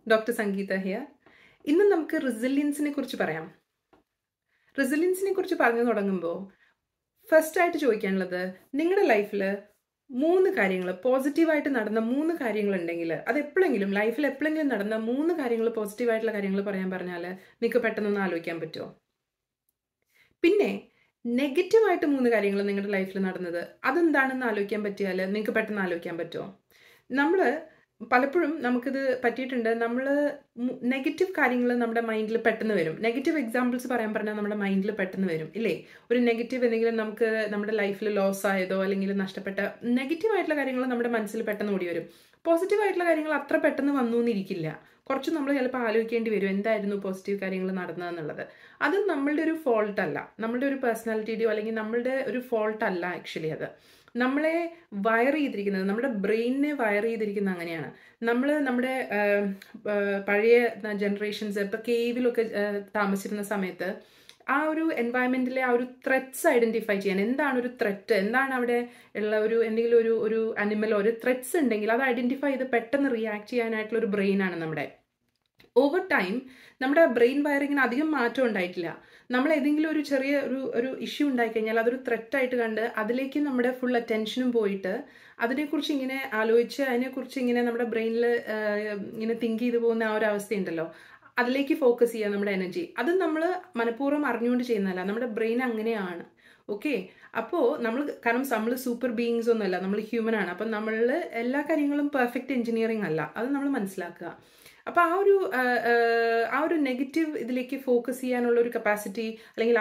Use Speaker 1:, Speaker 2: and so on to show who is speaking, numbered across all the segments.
Speaker 1: Dr. Sangeetha here. ഇന്ന് നമുക്ക് റെസിലിയൻസിനെ കുറിച്ച് പറയാം. റെസിലിയൻസിനെ കുറിച്ച് പറഞ്ഞു തുടങ്ങുമ്പോൾ ഫസ്റ്റ് ആയിട്ട് ചോദിക്കാനുള്ളത്, നിങ്ങളുടെ ലൈഫിൽ 3 കാര്യങ്ങൾ പോസിറ്റീവായിട്ട് നടന്ന 3 കാര്യങ്ങൾ ഉണ്ടെങ്കിൽ, അത് എപ്പോഴെങ്കിലും ലൈഫിൽ എപ്പോഴെങ്കിലും നടന്ന 3 കാര്യങ്ങൾ പോസിറ്റീവായിട്ടുള്ള കാര്യങ്ങൾ പറയാൻ പറഞ്ഞാൽ നിങ്ങൾക്ക് പെട്ടെന്നൊന്ന് ആലോചിക്കാൻ പറ്റുമോ? പിന്നെ നെഗറ്റീവായിട്ട് 3 കാര്യങ്ങൾ നിങ്ങളുടെ ലൈഫിൽ നടന്നത് അതെന്താണെന്ന് ആലോചിക്കാൻ പറ്റിയാൽ നിങ്ങൾക്ക് പെട്ടെന്ന് ആലോചിക്കാൻ പറ്റുമോ? നമ്മൾ പലപ്പോഴും നമുക്കിത് പറ്റിയിട്ടുണ്ട്. നമ്മൾ നെഗറ്റീവ് കാര്യങ്ങൾ നമ്മുടെ മൈൻഡിൽ പെട്ടെന്ന് വരും. നെഗറ്റീവ് എക്സാമ്പിൾസ് പറയാൻ പറഞ്ഞാൽ നമ്മുടെ മൈൻഡിൽ പെട്ടെന്ന് വരും ഇല്ലേ? ഒരു നെഗറ്റീവ് എന്തെങ്കിലും നമുക്ക് നമ്മുടെ ലൈഫിൽ ലോസ് ആയതോ അല്ലെങ്കിൽ നഷ്ടപ്പെട്ട നെഗറ്റീവായിട്ടുള്ള കാര്യങ്ങൾ നമ്മുടെ മനസ്സിൽ പെട്ടെന്ന് ഓടി വരും. പോസിറ്റീവായിട്ടുള്ള കാര്യങ്ങൾ അത്ര പെട്ടെന്ന് വന്നു എന്നിരിക്കില്ല. കുറച്ച് നമ്മൾ ചിലപ്പോൾ ആലോചിക്കേണ്ടി വരും എന്തായിരുന്നു പോസിറ്റീവ് കാര്യങ്ങൾ നടന്നതെന്നുള്ളത്. അത് നമ്മളുടെ ഒരു ഫോൾട്ട് അല്ല, നമ്മളുടെ ഒരു പേഴ്സണാലിറ്റിയുടെയോ അല്ലെങ്കിൽ നമ്മളുടെ ഒരു ഫോൾട്ട് അല്ല. ആക്ച്വലി അത് നമ്മളെ വയർ ചെയ്തിരിക്കുന്നത്, നമ്മുടെ ബ്രെയിനിനെ വയർ ചെയ്തിരിക്കുന്നത് അങ്ങനെയാണ്. നമ്മുടെ പഴയ ജനറേഷൻസ് ഇപ്പോൾ കേവിലൊക്കെ താമസിച്ചിരുന്ന സമയത്ത് ആ ഒരു എൻവയൺമെന്റിലെ ആ ഒരു ത്രെറ്റ്സ് ഐഡന്റിഫൈ ചെയ്യാൻ, എന്താണ് ഒരു ത്രെറ്റ്, എന്താണ് അവിടെ ഉള്ള എന്തെങ്കിലും ഒരു അനിമലോ ഒരു ത്രെറ്റ്സ് ഉണ്ടെങ്കിൽ അത് ഐഡന്റിഫൈ ചെയ്ത് പെട്ടെന്ന് റിയാക്ട് ചെയ്യാനായിട്ടുള്ള ഒരു ബ്രെയിനാണ് നമ്മുടെ. ഓവർ ടൈം നമ്മുടെ ബ്രെയിൻ വയറിങ്ങിന് അധികം മാറ്റം ഉണ്ടായിട്ടില്ല. നമ്മൾ ഏതെങ്കിലും ഒരു ചെറിയ ഒരു ഇഷ്യൂ ഉണ്ടായിക്കഴിഞ്ഞാൽ അതൊരു ത്രെറ്റായിട്ട് കണ്ട് അതിലേക്ക് നമ്മുടെ ഫുൾ അറ്റൻഷനും പോയിട്ട് അതിനെക്കുറിച്ച് ഇങ്ങനെ ആലോചിച്ച് അതിനെക്കുറിച്ച് ഇങ്ങനെ നമ്മുടെ ബ്രെയിനിൽ ഇങ്ങനെ തിങ്ക് ചെയ്ത് പോകുന്ന ആ ഒരു അവസ്ഥയുണ്ടല്ലോ, അതിലേക്ക് ഫോക്കസ് ചെയ്യുക നമ്മുടെ എനർജി. അത് നമ്മൾ മനഃപൂർവ്വം അറിഞ്ഞുകൊണ്ട് ചെയ്യുന്നതല്ല, നമ്മുടെ ബ്രെയിൻ അങ്ങനെയാണ്. ഓക്കെ, അപ്പോൾ കാരണം നമ്മൾ സൂപ്പർ ബീയിങ്സ് ഒന്നുമല്ല, നമ്മൾ ഹ്യൂമൻ ആണ്. അപ്പം നമ്മളിൽ എല്ലാ കാര്യങ്ങളും പെർഫെക്റ്റ് എഞ്ചിനീയറിംഗ് അല്ല, അത് നമ്മൾ മനസ്സിലാക്കുക. അപ്പോൾ ആ ഒരു നെഗറ്റീവ് ഇതിലേക്ക് ഫോക്കസ് ചെയ്യാനുള്ള ഒരു കപ്പാസിറ്റി അല്ലെങ്കിൽ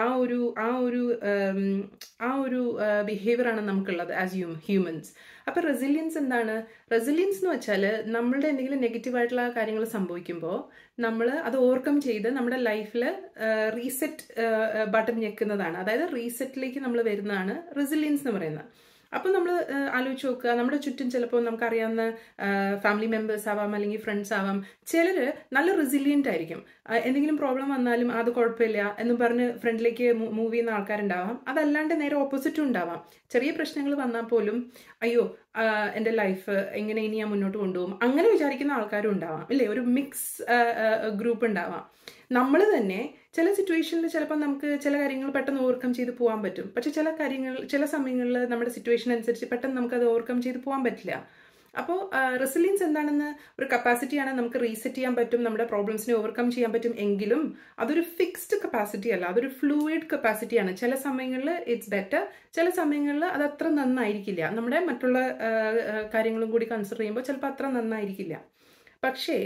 Speaker 1: ആ ഒരു ബിഹേവിയർ ആണ് നമുക്കുള്ളത് ആസ് ഹ്യൂമൻസ്. അപ്പോൾ റെസിലിയൻസ് എന്താണ്? റെസിലിയൻസ് എന്ന് വെച്ചാൽ നമ്മളുടെ എന്തെങ്കിലും നെഗറ്റീവായിട്ടുള്ള കാര്യങ്ങൾ സംഭവിക്കുമ്പോൾ നമ്മൾ അത് ഓവർകം ചെയ്ത് നമ്മുടെ ലൈഫിൽ റീസെറ്റ് ബട്ടൺ ഞെക്കുന്നതാണ്. അതായത് റീസെറ്റിലേക്ക് നമ്മൾ വരുന്നതാണ് റെസിലിയൻസ് എന്ന് പറയുന്നത്. അപ്പോൾ നമ്മൾ ആലോചിച്ച് നോക്കുക, നമ്മുടെ ചുറ്റും ചിലപ്പോൾ നമുക്കറിയാവുന്ന ഫാമിലി മെമ്പേഴ്സ് ആവാം അല്ലെങ്കിൽ ഫ്രണ്ട്സ് ആവാം. ചിലർ നല്ല റെസിലിയൻ്റ് ആയിരിക്കും. എന്തെങ്കിലും പ്രോബ്ലം വന്നാലും അത് കുഴപ്പമില്ല എന്ന് പറഞ്ഞ് ഫ്രണ്ടിലേക്ക് മൂവ് ചെയ്യുന്ന ആൾക്കാരുണ്ടാവാം. അതല്ലാണ്ട് നേരെ ഓപ്പോസിറ്റും ഉണ്ടാവാം. ചെറിയ പ്രശ്നങ്ങൾ വന്നാൽ പോലും അയ്യോ എൻ്റെ ലൈഫ് എങ്ങനെ ഇനി ഞാൻ മുന്നോട്ട് കൊണ്ടുപോകും അങ്ങനെ വിചാരിക്കുന്ന ആൾക്കാരും ഉണ്ടാവാം ഇല്ലേ? ഒരു മിക്സ് ഗ്രൂപ്പ് ഉണ്ടാവാം. നമ്മൾ തന്നെ ചില സിറ്റുവേഷനിൽ ചിലപ്പോൾ നമുക്ക് ചില കാര്യങ്ങൾ പെട്ടെന്ന് ഓവർകം ചെയ്ത് പോകാൻ പറ്റും. പക്ഷെ ചില സമയങ്ങളിൽ നമ്മുടെ സിറ്റുവേഷൻ അനുസരിച്ച് പെട്ടെന്ന് നമുക്കത് ഓവർകം ചെയ്ത് പോകാൻ പറ്റില്ല. അപ്പോൾ റെസിലിയൻസ് എന്താണെന്ന് ഒരു കപ്പാസിറ്റിയാണ്, നമുക്ക് റീസെറ്റ് ചെയ്യാൻ പറ്റും, നമ്മുടെ പ്രോബ്ലംസിനെ ഓവർകം ചെയ്യാൻ പറ്റും. എങ്കിലും അതൊരു ഫിക്സ്ഡ് കപ്പാസിറ്റി അല്ല, അതൊരു ഫ്ലൂയിഡ് കപ്പാസിറ്റിയാണ്. ചില സമയങ്ങളിൽ ഇറ്റ്സ് ബെറ്റർ, ചില സമയങ്ങളിൽ അത് അത്ര നന്നായിരിക്കില്ല. നമ്മുടെ മറ്റുള്ള കാര്യങ്ങളും കൂടി കൺസിഡർ ചെയ്യുമ്പോൾ ചിലപ്പോൾ അത്ര നന്നായിരിക്കില്ല. പക്ഷേ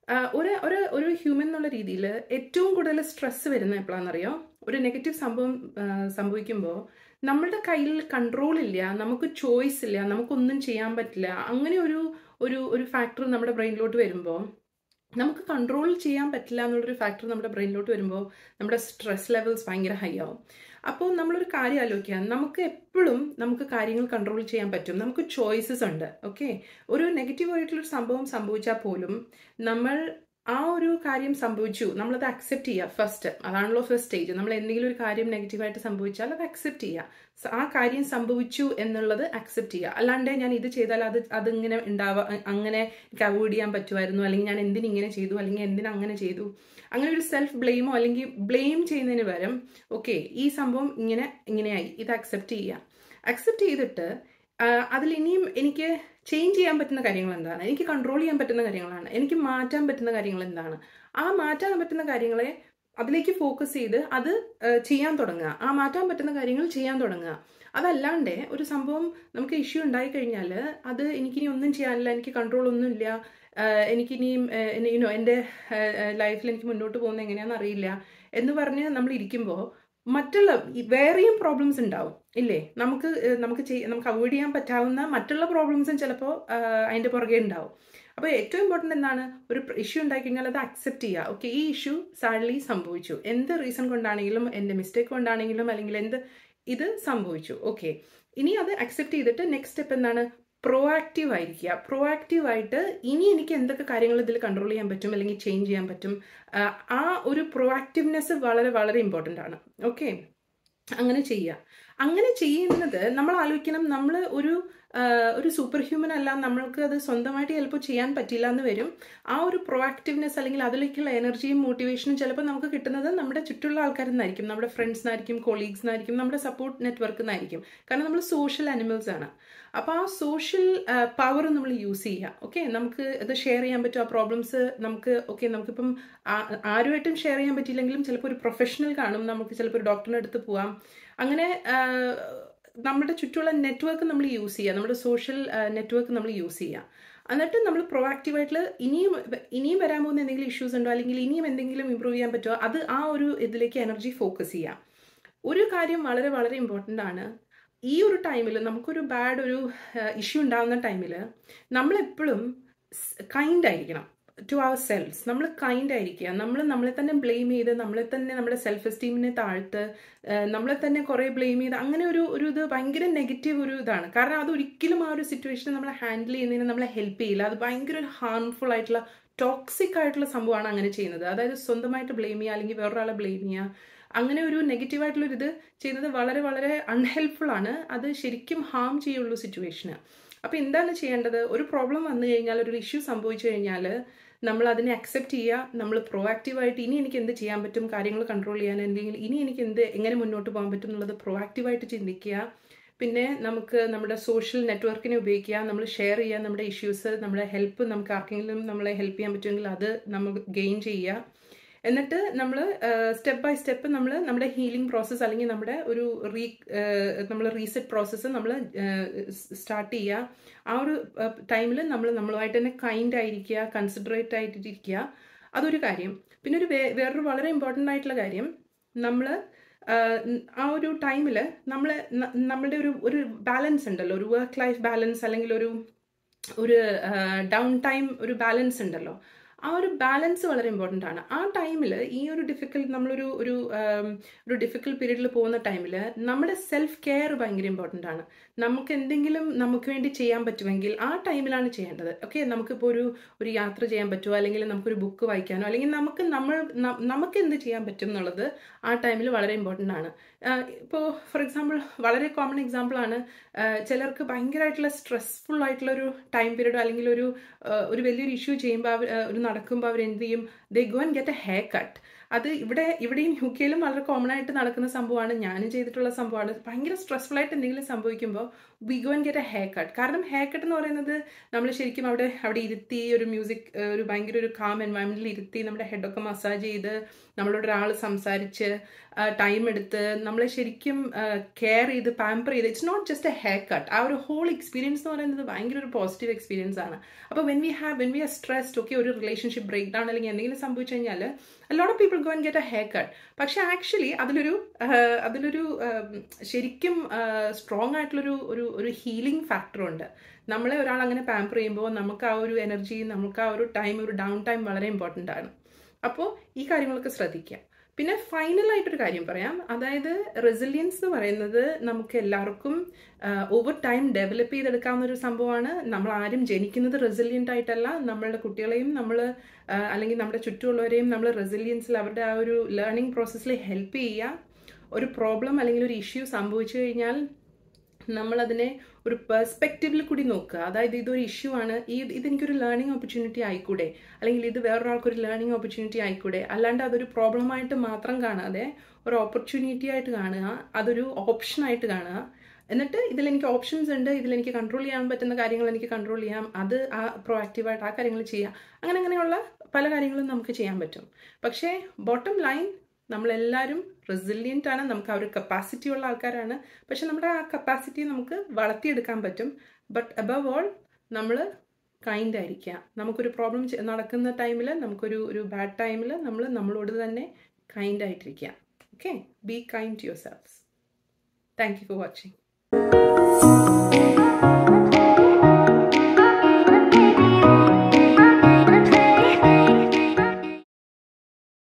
Speaker 1: ഒരു ഹ്യൂമൻ എന്നുള്ള രീതിയിൽ ഏറ്റവും കൂടുതൽ സ്ട്രെസ് വരുന്നത് എപ്പോഴാണെന്നറിയോ? ഒരു നെഗറ്റീവ് സംഭവം സംഭവിക്കുമ്പോൾ നമ്മളുടെ കയ്യിൽ കൺട്രോൾ ഇല്ല, നമുക്ക് ചോയ്സ് ഇല്ല, നമുക്കൊന്നും ചെയ്യാൻ പറ്റില്ല. അങ്ങനെ ഒരു ഫാക്ടർ നമ്മുടെ ബ്രെയിനിലോട്ട് വരുമ്പോൾ, നമുക്ക് കൺട്രോൾ ചെയ്യാൻ പറ്റില്ല എന്നുള്ളൊരു ഫാക്ടർ നമ്മുടെ ബ്രെയിനിലോട്ട് വരുമ്പോൾ നമ്മുടെ സ്ട്രെസ് ലെവൽസ് ഭയങ്കര ഹൈ ആവും. അപ്പോൾ നമ്മളൊരു കാര്യം ആലോചിക്കുക, നമുക്ക് എപ്പോഴും നമുക്ക് കാര്യങ്ങൾ കൺട്രോൾ ചെയ്യാൻ പറ്റും, നമുക്ക് ചോയ്സസ് ഉണ്ട്. ഓക്കെ, ഒരു നെഗറ്റീവായിട്ടുള്ളൊരു സംഭവം സംഭവിച്ചാൽ പോലും നമ്മൾ ആ ഒരു കാര്യം സംഭവിച്ചു നമ്മളത് അക്സെപ്റ്റ് ചെയ്യുക. ഫസ്റ്റ് അതാണല്ലോ ഫസ്റ്റ് സ്റ്റേജ്. നമ്മൾ എന്തെങ്കിലും ഒരു കാര്യം നെഗറ്റീവായിട്ട് സംഭവിച്ചാൽ അത് അക്സെപ്റ്റ് ചെയ്യുക. ആ കാര്യം സംഭവിച്ചു എന്നുള്ളത് അക്സെപ്റ്റ് ചെയ്യുക. അല്ലാണ്ട് ഞാൻ ഇത് ചെയ്താൽ അതിങ്ങനെ അങ്ങനെ എനിക്ക് അവോയ്ഡ് ചെയ്യാൻ പറ്റുമായിരുന്നു, അല്ലെങ്കിൽ ഞാൻ എന്തിനിങ്ങനെ ചെയ്തു, അല്ലെങ്കിൽ എന്തിനങ്ങനെ ചെയ്തു, അങ്ങനെ ഒരു സെൽഫ് ബ്ലെയിമോ അല്ലെങ്കിൽ ബ്ലെയിം ചെയ്യുന്നതിന് പകരം ഓക്കെ ഈ സംഭവം ഇങ്ങനെയായി, ഇത് അക്സെപ്റ്റ് ചെയ്യുക. അക്സെപ്റ്റ് ചെയ്തിട്ട് അതിൽ ഇനിയും എനിക്ക് ചേഞ്ച് ചെയ്യാൻ പറ്റുന്ന കാര്യങ്ങൾ എന്താണ്, എനിക്ക് കൺട്രോൾ ചെയ്യാൻ പറ്റുന്ന കാര്യങ്ങളാണ്, എനിക്ക് മാറ്റാൻ പറ്റുന്ന കാര്യങ്ങൾ എന്താണ്, ആ മാറ്റാൻ പറ്റുന്ന കാര്യങ്ങളെ അതിലേക്ക് ഫോക്കസ് ചെയ്ത് അത് ചെയ്യാൻ തുടങ്ങുക. ആ മാറ്റാൻ പറ്റുന്ന കാര്യങ്ങൾ ചെയ്യാൻ തുടങ്ങുക. അതല്ലാണ്ട് ഒരു സംഭവം നമുക്ക് ഇഷ്യൂ ഉണ്ടായിക്കഴിഞ്ഞാൽ അത് എനിക്കിനി ഒന്നും ചെയ്യാനില്ല, എനിക്ക് കൺട്രോൾ ഒന്നുമില്ല, എനിക്കിനിയും എൻ്റെ ലൈഫിൽ എനിക്ക് മുന്നോട്ട് പോകുന്നത് എങ്ങനെയാണെന്ന് അറിയില്ല എന്ന് പറഞ്ഞ് നമ്മൾ ഇരിക്കുമ്പോൾ മറ്റുള്ള വേറെയും പ്രോബ്ലംസ് ഉണ്ടാവും ഇല്ലേ? നമുക്ക് അവോയ്ഡ് ചെയ്യാൻ പറ്റാവുന്ന മറ്റുള്ള പ്രോബ്ലംസും ചിലപ്പോൾ അതിൻ്റെ പുറകെ ഉണ്ടാവും. അപ്പോൾ ഏറ്റവും ഇമ്പോർട്ടൻ്റ് എന്താണ്? ഒരു ഇഷ്യൂ ഉണ്ടായിക്കഴിഞ്ഞാൽ അത് അക്സെപ്റ്റ് ചെയ്യുക. ഓക്കെ, ഈ ഇഷ്യൂ സാഡ്ലി സംഭവിച്ചു, എന്ത് റീസൺ കൊണ്ടാണെങ്കിലും, എൻ്റെ മിസ്റ്റേക്ക് കൊണ്ടാണെങ്കിലും, അല്ലെങ്കിൽ ഇത് സംഭവിച്ചു. ഓക്കെ, ഇനി അത് അക്സെപ്റ്റ് ചെയ്തിട്ട് നെക്സ്റ്റ് സ്റ്റെപ്പ് എന്താണ്? പ്രോആക്റ്റീവ് ആയിരിക്കുക. പ്രോആക്റ്റീവായിട്ട് ഇനി എനിക്ക് എന്തൊക്കെ കാര്യങ്ങൾ ഇതിൽ കൺട്രോൾ ചെയ്യാൻ പറ്റും അല്ലെങ്കിൽ ചേഞ്ച് ചെയ്യാൻ പറ്റും, ആ ഒരു പ്രോആക്റ്റീവ്നെസ് വളരെ വളരെ ഇമ്പോർട്ടൻ്റ് ആണ്. ഓക്കെ, അങ്ങനെ ചെയ്യുക. അങ്ങനെ ചെയ്യുന്നത് നമ്മൾ ആലോചിക്കണം, നമ്മൾ ഒരു സൂപ്പർ ഹ്യൂമൻ അല്ല, നമ്മൾക്ക് അത് സ്വന്തമായിട്ട് ചിലപ്പോൾ ചെയ്യാൻ പറ്റില്ല എന്ന് വരും. ആ ഒരു പ്രൊആക്റ്റീവ്നെസ് അല്ലെങ്കിൽ അതിലേക്കുള്ള എനർജിയും മോട്ടിവേഷനും ചിലപ്പോൾ നമുക്ക് കിട്ടുന്നത് നമ്മുടെ ചുറ്റുള്ള ആൾക്കാരിൽ നിന്നായിരിക്കും, നമ്മുടെ ഫ്രണ്ട്സിനായിരിക്കും, കൊളീഗ്സിനായിരിക്കും, നമ്മുടെ സപ്പോർട്ട് നെറ്റ്വർക്കിൽ നിന്നായിരിക്കും. കാരണം നമ്മൾ സോഷ്യൽ അനിമൽസ് ആണ്. അപ്പോൾ ആ സോഷ്യൽ പവർ നമ്മൾ യൂസ് ചെയ്യുക. ഓക്കെ, നമുക്ക് ഇത് ഷെയർ ചെയ്യാൻ പറ്റും, ആ പ്രോബ്ലംസ് നമുക്ക് നമുക്കിപ്പം ആരുമായിട്ടും ഷെയർ ചെയ്യാൻ പറ്റിയില്ലെങ്കിലും ചിലപ്പോൾ ഒരു പ്രൊഫഷണൽ കാണും, നമുക്ക് ചിലപ്പോൾ ഒരു ഡോക്ടറിൻ്റെ അടുത്ത് പോവാം. അങ്ങനെ നമ്മുടെ ചുറ്റുമുള്ള നെറ്റ്വർക്ക് നമ്മൾ യൂസ് ചെയ്യുക, നമ്മുടെ സോഷ്യൽ നെറ്റ്വർക്ക് നമ്മൾ യൂസ് ചെയ്യുക. എന്നിട്ട് നമ്മൾ പ്രൊആക്റ്റീവായിട്ട് ഇനിയും വരാൻ പോകുന്ന എന്തെങ്കിലും ഇഷ്യൂസ് ഉണ്ടോ അല്ലെങ്കിൽ ഇനിയും എന്തെങ്കിലും ഇമ്പ്രൂവ് ചെയ്യാൻ പറ്റുമോ, അത് ആ ഒരു ഇതിലേക്ക് എനർജി ഫോക്കസ് ചെയ്യാം. ഒരു കാര്യം വളരെ വളരെ ഇമ്പോർട്ടൻ്റ് ആണ്. ഈ ഒരു ടൈമിൽ നമുക്കൊരു ബാഡ് ഒരു ഇഷ്യൂ ഉണ്ടാകുന്ന ടൈമിൽ നമ്മളെപ്പോഴും കൈൻഡ് ആയിരിക്കണം ടു അവർ സെൽഫ്സ്. നമ്മൾ കൈൻഡ് ആയിരിക്കുക. നമ്മളെ തന്നെ ബ്ലെയിം ചെയ്ത് നമ്മളെ തന്നെ നമ്മുടെ സെൽഫ് എസ്റ്റീമിനെ താഴ്ത്ത് നമ്മളെ തന്നെ കുറേ ബ്ലെയിം ചെയ്ത് അങ്ങനെ ഒരു ഇത് ഭയങ്കര നെഗറ്റീവ് ഒരു ഇതാണ്. കാരണം അതൊരിക്കലും ആ ഒരു സിറ്റുവേഷനെ നമ്മളെ ഹാൻഡിൽ ചെയ്യുന്നതിന് നമ്മളെ ഹെൽപ്പ് ചെയ്യില്ല. അത് ഭയങ്കര ഒരു ഹാർംഫുൾ ആയിട്ടുള്ള ടോക്സിക് ആയിട്ടുള്ള സംഭവമാണ് അങ്ങനെ ചെയ്യുന്നത്. അതായത് സ്വന്തമായിട്ട് ബ്ലെയിം ചെയ്യുക അല്ലെങ്കിൽ വേറൊരാളെ ബ്ലെയിം ചെയ്യുക, അങ്ങനെ ഒരു നെഗറ്റീവായിട്ടുള്ളൊരു ഇത് ചെയ്യുന്നത് വളരെ വളരെ അൺഹെൽപ്ഫുൾ ആണ്. അത് ശരിക്കും ഹാം ചെയ്യുള്ളൂ സിറ്റുവേഷന്. അപ്പോൾ എന്താണ് ചെയ്യേണ്ടത്? ഒരു പ്രോബ്ലം വന്നു കഴിഞ്ഞാൽ, ഒരു ഇഷ്യൂ സംഭവിച്ചു കഴിഞ്ഞാൽ നമ്മൾ അതിനെ അക്സെപ്റ്റ് ചെയ്യുക. നമ്മൾ പ്രൊആക്റ്റീവായിട്ട് ഇനി എനിക്ക് എന്ത് ചെയ്യാൻ പറ്റും, കാര്യങ്ങൾ കൺട്രോൾ ചെയ്യാൻ, എന്തെങ്കിലും ഇനി എനിക്ക് എങ്ങനെ മുന്നോട്ട് പോകാൻ പറ്റും എന്നുള്ളത് പ്രൊആക്റ്റീവായിട്ട് ചിന്തിക്കുക. പിന്നെ നമുക്ക് നമ്മുടെ സോഷ്യൽ നെറ്റ്വർക്കിനെ ഉപയോഗിക്കുക, നമ്മൾ ഷെയർ ചെയ്യുക നമ്മുടെ ഇഷ്യൂസ്, നമ്മുടെ ഹെൽപ്പ്, നമുക്ക് ആർക്കെങ്കിലും നമ്മളെ ഹെൽപ്പ് ചെയ്യാൻ പറ്റുമെങ്കിൽ അത് നമ്മൾ ഗെയിൻ ചെയ്യുക. എന്നിട്ട് നമ്മൾ സ്റ്റെപ്പ് ബൈ സ്റ്റെപ്പ് നമ്മൾ നമ്മുടെ ഹീലിംഗ് പ്രോസസ്സ് അല്ലെങ്കിൽ നമ്മുടെ ഒരു നമ്മൾ റീസെറ്റ് പ്രോസസ്സ് നമ്മൾ സ്റ്റാർട്ട് ചെയ്യുക. ആ ഒരു ടൈമിൽ നമ്മളുമായിട്ട് തന്നെ കൈൻഡ് ആയിരിക്കുക, കൺസിഡറേറ്റ് ആയിട്ടിരിക്കുക. അതൊരു കാര്യം. പിന്നെ വേറൊരു വളരെ ഇമ്പോർട്ടൻ്റ് ആയിട്ടുള്ള കാര്യം, നമ്മൾ ആ ഒരു ടൈമിൽ നമ്മളുടെ ഒരു ബാലൻസ് ഉണ്ടല്ലോ, ഒരു വർക്ക് ലൈഫ് ബാലൻസ് അല്ലെങ്കിൽ ഒരു ഡൗൺ ടൈം ഒരു ബാലൻസ് ഉണ്ടല്ലോ. ആ ഒരു ബാലൻസ് വളരെ ഇമ്പോർട്ടൻ്റ് ആണ്. ആ ടൈമിൽ ഈ ഒരു നമ്മളൊരു ഡിഫിക്കൽട്ട് പീരീഡിൽ പോകുന്ന ടൈമിൽ നമ്മുടെ സെൽഫ് കെയർ ഭയങ്കര ഇമ്പോർട്ടൻ്റ് ആണ്. നമുക്ക് എന്തെങ്കിലും നമുക്ക് വേണ്ടി ചെയ്യാൻ പറ്റുമെങ്കിൽ ആ ടൈമിലാണ് ചെയ്യേണ്ടത്. ഓക്കെ, നമുക്കിപ്പോൾ ഒരു യാത്ര ചെയ്യാൻ പറ്റുമോ, അല്ലെങ്കിൽ നമുക്കൊരു ബുക്ക് വായിക്കാനോ, അല്ലെങ്കിൽ നമുക്ക് എന്ത് ചെയ്യാൻ പറ്റും എന്നുള്ളത് ആ ടൈമിൽ വളരെ ഇമ്പോർട്ടൻ്റ് ആണ്. ഇപ്പോൾ ഫോർ എക്സാമ്പിൾ, വളരെ കോമൺ എക്സാമ്പിളാണ്, ചിലർക്ക് ഭയങ്കരമായിട്ടുള്ള സ്ട്രെസ്ഫുൾ ആയിട്ടുള്ള ഒരു ടൈം പീരീഡോ അല്ലെങ്കിൽ ഒരു വലിയൊരു ഇഷ്യൂ ചെയ്യുമ്പോൾ നടക്കുമ്പോൾ അവർ എന്ത് ചെയ്യും? They go and get a haircut. അത് ഇവിടെയും യു കെയിലും വളരെ കോമൺ ആയിട്ട് നടക്കുന്ന സംഭവമാണ്, ഞാനും ചെയ്തിട്ടുള്ള സംഭവമാണ്. ഭയങ്കര സ്ട്രെസ്ഫുൾ ആയിട്ട് എന്തെങ്കിലും സംഭവിക്കുമ്പോൾ we go and get a haircut. കാരണം ഹെയർ കട്ട് എന്ന് പറയുന്നത് നമ്മൾ ശരിക്കും അവിടെ ഇരുത്തി ഒരു മ്യൂസിക്, ഒരു ഭയങ്കര ഒരു കാം എൻവയൺമെന്റിൽ ഇരുത്തി നമ്മുടെ ഹെഡൊക്കെ മസാജ് ചെയ്ത് നമ്മളോട് ഒരാൾ സംസാരിച്ച് ടൈം എടുത്ത് നമ്മളെ ശരിക്കും കെയർ ചെയ്ത് പാമ്പർ ചെയ്ത്, it's not just a haircut. ആ ഒരു ഹോൾ എക്സ്പീരിയൻസ് എന്ന് പറയുന്നത് ഭയങ്കര ഒരു പോസിറ്റീവ് എക്സ്പീരിയൻസ് ആണ്. അപ്പോൾ when we are stressed, okay, ഒരു റിലേഷൻഷിപ്പ് ബ്രേക്ക് ഡൗൺ അല്ലെങ്കിൽ എന്തെങ്കിലും സംഭവിച്ചു കഴിഞ്ഞാൽ a lot of people go and get a haircut. പക്ഷെ ആക്ച്വലി അതിലൊരു ശരിക്കും സ്ട്രോങ് ആയിട്ടുള്ളൊരു ഹീലിംഗ് ഫാക്ടർ ഉണ്ട്. നമ്മളെ ഒരാൾ അങ്ങനെ പാമ്പർ ചെയ്യുമ്പോൾ നമുക്ക് ആ ഒരു എനർജി, നമുക്ക് ആ ഒരു ടൈം, ഒരു ഡൗൺ ടൈം വളരെ ഇമ്പോർട്ടൻ്റ് ആണ്. അപ്പോൾ ഈ കാര്യങ്ങളൊക്കെ ശ്രദ്ധിക്കുക. പിന്നെ ഫൈനലായിട്ടൊരു കാര്യം പറയാം, അതായത് റെസിലിയൻസ് എന്ന് പറയുന്നത് നമുക്ക് എല്ലാവർക്കും ഓവർ ടൈം ഡെവലപ്പ് ചെയ്തെടുക്കാവുന്ന ഒരു സംഭവമാണ്. നമ്മൾ ആരും ജനിക്കുന്നത് റെസിലിയൻ്റ് ആയിട്ടല്ല. നമ്മളുടെ കുട്ടികളെയും അല്ലെങ്കിൽ നമ്മുടെ ചുറ്റുമുള്ളവരെയും നമ്മൾ റെസിലിയൻസിൽ അവരുടെ ആ ഒരു ലേണിംഗ് പ്രോസസ്സിൽ ഹെൽപ്പ് ചെയ്യുക. ഒരു പ്രോബ്ലം അല്ലെങ്കിൽ ഒരു ഇഷ്യൂ സംഭവിച്ചു കഴിഞ്ഞാൽ നമ്മളതിനെ ഒരു പെർസ്പെക്റ്റീവിൽ കൂടി നോക്കുക. അതായത് ഇതൊരു ഇഷ്യൂ ആണ്, ഇതെനിക്കൊരു ലേണിംഗ് ഓപ്പർച്യൂണിറ്റി ആയിക്കൂടെ, അല്ലെങ്കിൽ ഇത് വേറൊരാൾക്കൊരു ലേണിംഗ് ഓപ്പർച്യൂണിറ്റി ആയിക്കൂടെ. അല്ലാണ്ട് അതൊരു പ്രോബ്ലമായിട്ട് മാത്രം കാണാതെ ഒരു ഓപ്പർച്യൂണിറ്റി ആയിട്ട് കാണുക, അതൊരു ഓപ്ഷനായിട്ട് കാണുക. എന്നിട്ട് ഇതിലെനിക്ക് ഓപ്ഷൻസ് ഉണ്ട്, ഇതിലെനിക്ക് കൺട്രോൾ ചെയ്യാൻ പറ്റുന്ന കാര്യങ്ങൾ എനിക്ക് കൺട്രോൾ ചെയ്യാം, അത് പ്രൊആക്റ്റീവായിട്ട് ആ കാര്യങ്ങൾ ചെയ്യാം. അങ്ങനെയുള്ള പല കാര്യങ്ങളും നമുക്ക് ചെയ്യാൻ പറ്റും. പക്ഷേ ബോട്ടം ലൈൻ, നമ്മളെല്ലാവരും റെസിലിയൻ്റ് ആണ്, നമുക്ക് ആ ഒരു കപ്പാസിറ്റി ഉള്ള ആൾക്കാരാണ്. പക്ഷെ നമ്മുടെ ആ കപ്പാസിറ്റി നമുക്ക് വളർത്തിയെടുക്കാൻ പറ്റും. ബട്ട് അബവ് ഓൾ നമ്മൾ കൈൻഡ് ആയിരിക്കുക. നമുക്കൊരു പ്രോബ്ലം നടക്കുന്ന ടൈമിൽ, നമുക്കൊരു ബാഡ് ടൈമിൽ നമ്മളോട് തന്നെ കൈൻഡ് ആയിട്ടിരിക്കുക. Okay, be kind to yourselves. Thank you for watching.